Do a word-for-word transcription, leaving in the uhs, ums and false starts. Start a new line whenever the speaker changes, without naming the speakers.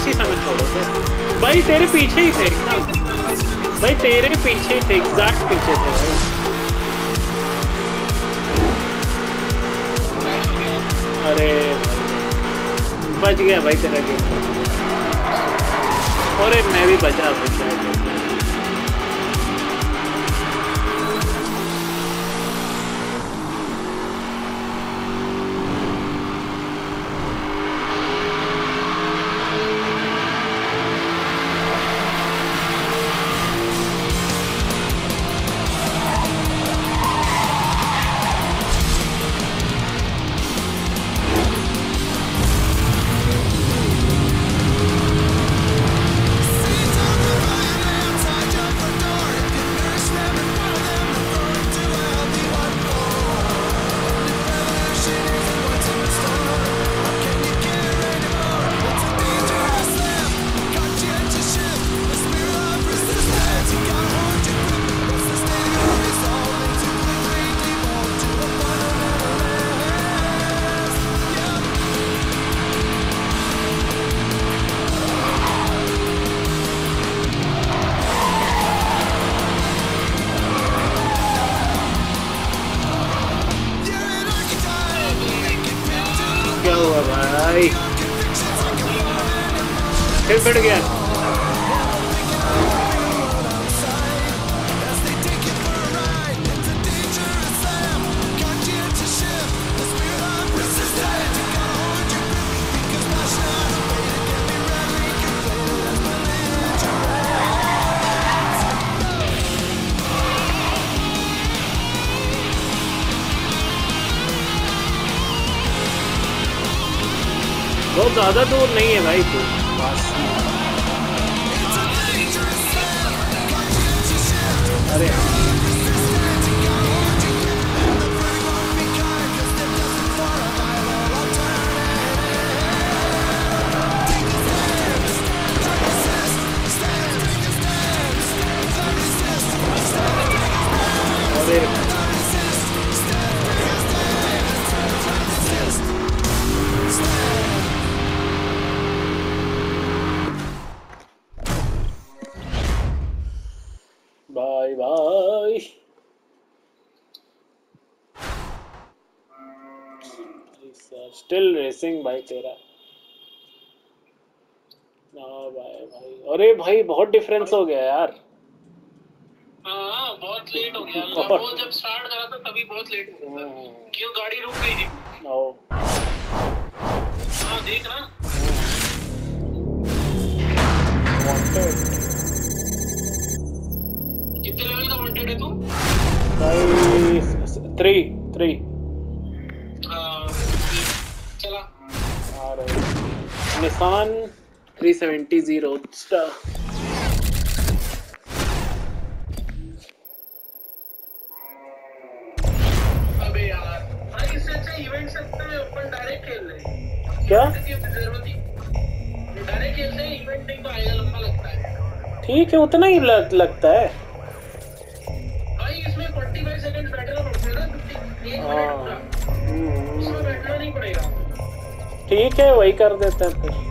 इसी समय छोड़ो थे भाई, तेरे पीछे ही थे ना भाई, तेरे पीछे ही थे, एग्जैक्ट पीछे थे भाई। अरे बच गया भाई तेरा गेम, अरे मैं भी बचा बचा फिर बढ़ गया। बहुत ज्यादा दूर नहीं है भाई तू, अरे बाय बाय। स्टिल रेसिंग भाई तेरा। हाँ भाई भाई, अरे भाई बहुत डिफरेंस हो गया यार।
हाँ बहुत लेट हो गया, मतलब वो जब स्टार्ट करा था तभी बहुत लेट हो गया, क्यों गाड़ी रुक गई थी।
ओ
हाँ देख ना, कितने लेवल का वांटेड है तू?
भाई थ्री थ्री
चला
आ रहे Nissan three seventy zero star.
अबे यार भाई, इससे अच्छा इवेंट सकते हैं अपन डायरेक्ट खेल ले।
क्या
जरूरत ही डायरेक्ट खेलते हैं, इवेंट नहीं तो आएगा, लंबा लगता है।
ठीक है उतना ही लग, लगता है
भाई, इसमें पैंतालीस सेकंड बैठना पड़ता है ना, एक मिनट पूरा, उसमें बैठना नहीं पड़ेगा।
ठीक है वही कर देते हैं फिर।